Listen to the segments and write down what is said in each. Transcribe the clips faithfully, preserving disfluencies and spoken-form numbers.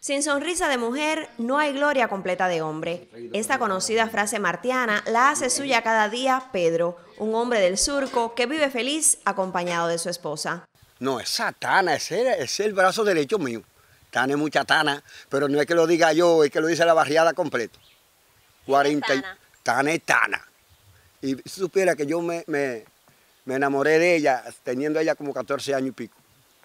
Sin sonrisa de mujer, no hay gloria completa de hombre. Esta conocida frase martiana la hace suya cada día Pedro, un hombre del surco que vive feliz acompañado de su esposa. No, esa Tana, ese es el brazo derecho mío. Tana es mucha Tana, pero no es que lo diga yo, es que lo dice la barriada completa. cuarenta Tana? Tana es Tana. Y si supiera que yo me, me, me enamoré de ella, teniendo ella como catorce años y pico.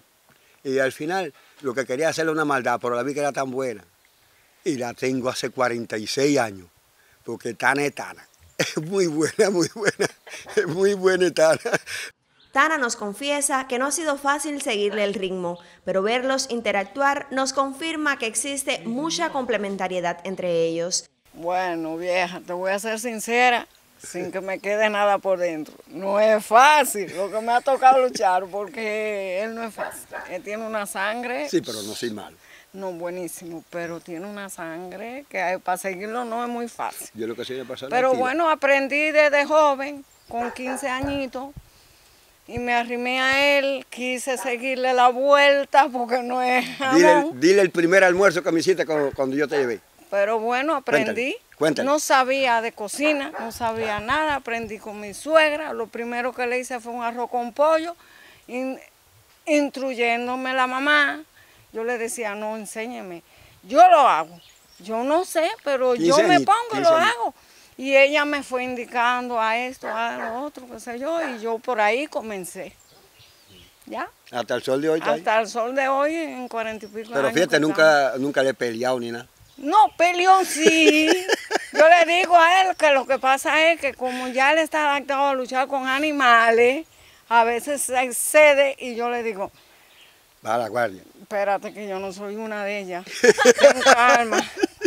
Y al final lo que quería hacerle una maldad, pero la vi que era tan buena. Y la tengo hace cuarenta y seis años, porque Tana es Tana. Es muy buena, muy buena, es muy buena Tana. Tana nos confiesa que no ha sido fácil seguirle el ritmo, pero verlos interactuar nos confirma que existe mucha complementariedad entre ellos. Bueno, vieja, te voy a ser sincera, sin que me quede nada por dentro. No es fácil lo que me ha tocado luchar, porque él no es fácil. Él tiene una sangre... Sí, pero no soy malo. No, buenísimo, pero tiene una sangre que para seguirlo no es muy fácil. Yo lo que sé es pasar. Pero bueno, aprendí desde joven, con quince añitos, y me arrimé a él, quise seguirle la vuelta porque no es jamón. Dile, dile el primer almuerzo que me hiciste cuando, cuando yo te llevé. Pero bueno, aprendí. Cuéntale, cuéntale. No sabía de cocina, no sabía nada, aprendí con mi suegra. Lo primero que le hice fue un arroz con pollo, in, instruyéndome la mamá. Yo le decía, no, enséñeme. Yo lo hago. Yo no sé, pero yo me pongo y lo hago. Y ella me fue indicando a esto, a lo otro, qué sé yo, y yo por ahí comencé. ¿Ya? Hasta el sol de hoy. Hasta el sol de hoy, en cuarenta y pico años. Pero fíjate, nunca, nunca le he peleado ni nada. No, peleón sí. Yo le digo a él que lo que pasa es que como ya él está adaptado a luchar con animales, a veces se excede y yo le digo... Va a la guardia. Espérate que yo no soy una de ellas. Ten calma.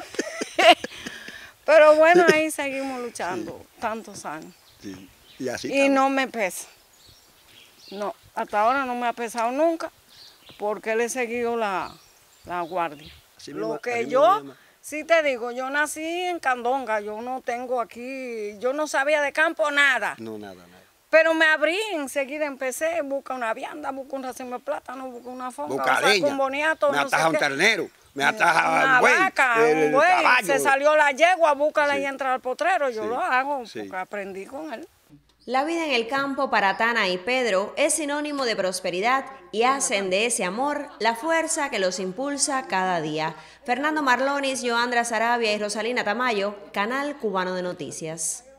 Pero bueno, ahí seguimos luchando, sí. Tantos años. Sí. Y así Y no me pesa. No, hasta ahora no me ha pesado nunca, porque le he seguido la, la guardia. Así Lo mismo, que yo, mismo. Sí te digo, yo nací en Candonga, yo no tengo aquí, yo no sabía de campo nada. No, nada, nada. Pero me abrí, enseguida empecé, busca una vianda, busca un racimo de plátano, busca una fonda, busca leña, un boniato, me no ataja sé un qué. ternero, me ataja una un buey, vaca, el, un buey, caballo. Se salió la yegua, búscala sí. Y entra al potrero, yo sí. Lo hago, sí. Porque aprendí con él. La vida en el campo para Tana y Pedro es sinónimo de prosperidad y hacen de ese amor la fuerza que los impulsa cada día. Fernando Marlonis, Yoandra Sarabia y Rosalina Tamayo, Canal Cubano de Noticias.